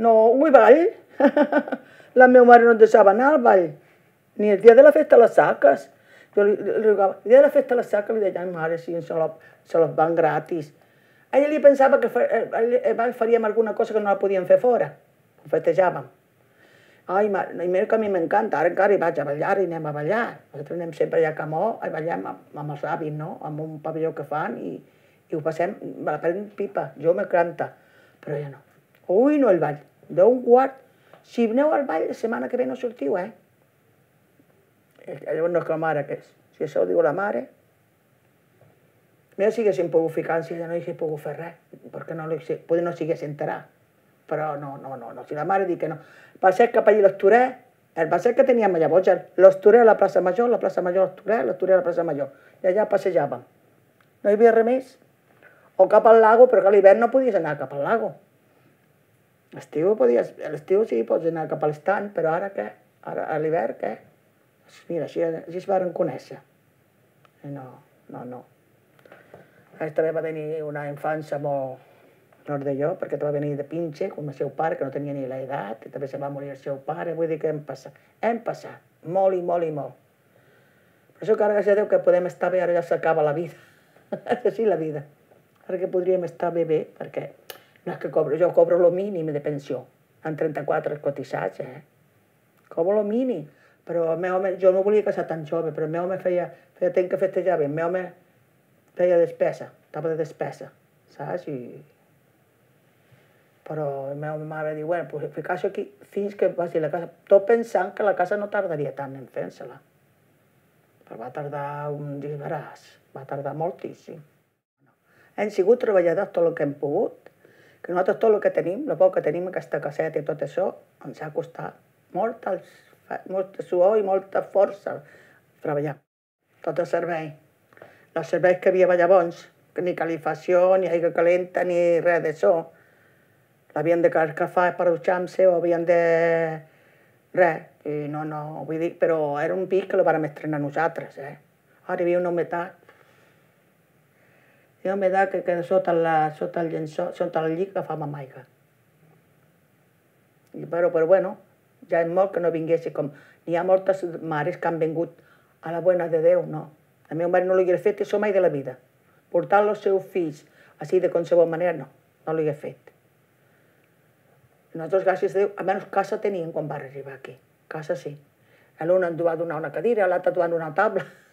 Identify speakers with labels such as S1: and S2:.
S1: No, ui, ball. La meva mare no ens deixava anar al ball, ni el dia de la festa a les saques. Jo li jugava, el dia de la festa a les saques li deia, ai mare, sí, se los van gratis. A ella li pensava que faríem alguna cosa que no la podíem fer fora, ho festejàvem. Ai, mira que a mi m'encanta, ara encara hi vaig a ballar i anem a ballar. Nosaltres anem sempre allà a Camó, a ballar amb els avis, no? Amb un pavelló que fan i ho passem, me la prenen pipa, jo m'encanta, però ja no. Ui, no el ball, d'un quart. Si aneu al ball, la setmana que ve no sortiu, eh? Llavors no és que la mare, que és. Si això ho diu la mare... Mira si haguéssim pogut ficar, si ella no hagués pogut fer res, perquè potser no s'hagués enterat. Però no, si la mare diu que no. Va ser cap allà l'Esturè, va ser que teníem llavors l'Esturè a la plaça Major, la plaça Major l'Esturè a la plaça Major. I allà passejàvem. No hi havia res més. O cap al lago, però que a l'hivern no podies anar cap al lago. L'estiu sí, pots anar cap a l'estany, però ara què? Ara a l'hivern què? Mira, així es varen conèixer. No. Ell també va tenir una infància molt nord de jo, perquè va venir de pinche, com el seu pare, que no tenia ni l'edat, i també se va morir el seu pare, vull dir que hem passat molt i molt i molt. Per això que ara, gràcies a Déu, que podem estar bé, ara ja s'acaba la vida. És així la vida. Ara que podríem estar bé, perquè no és que jo cobro el mínim de pensió, en 34 cotitzats, cobro el mínim, però el meu home, jo no volia casar tan jove, però el meu home feia temps que festejava, el meu home feia despesa, estava de despesa, saps? Però la meva mare diu, bueno, pues ficar-se aquí fins que passi la casa, tot pensant que la casa no tardaria tant en fer-se-la. Però va tardar un disbaràs, va tardar moltíssim. Hem sigut treballadors tot el que hem pogut, que nosaltres tot el que tenim, el poc que tenim, aquesta caseta i tot això, ens ha costat molta suor i molta força treballar. Tot el servei. Els serveis que havia llavors, ni calefacció, ni aigua calenta, ni res d'això. L'havien de escalfar per dutxar-se o havien de... res. I no, vull dir, però era un pis que el vàrem estrenar nosaltres, Ara hi havia una humitat. Hi havia una humitat que sota el llençol, sota el llit agafàvem aigua. Però bueno, ja és molt que no vinguessi com... N'hi ha moltes mares que han vingut a la buena de Déu, no. El meu mare no l'hagués fet això mai de la vida. Portar els seus fills així de qualsevol manera, no l'hagués fet. Nosaltres, gràcies a Déu, almenys casa teníem quan vam arribar aquí. Casa sí. L'un ens va donar una cadira, l'altre ens va donar una taula.